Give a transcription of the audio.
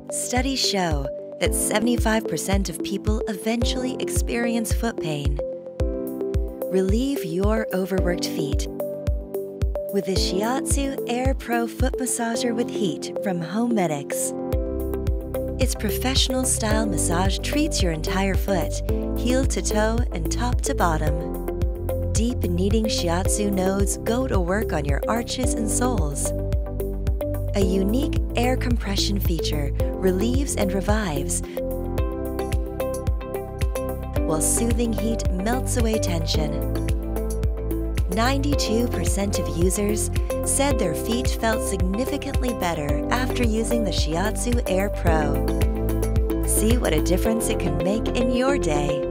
Studies show that 75% of people eventually experience foot pain. Relieve your overworked feet with the Shiatsu Air Pro Foot Massager with Heat from HomeMedics. Its professional-style massage treats your entire foot, heel to toe and top to bottom. Deep kneading shiatsu nodes go to work on your arches and soles. A unique air compression feature relieves and revives, while soothing heat melts away tension. 92% of users said their feet felt significantly better after using the Shiatsu Air Pro. See what a difference it can make in your day.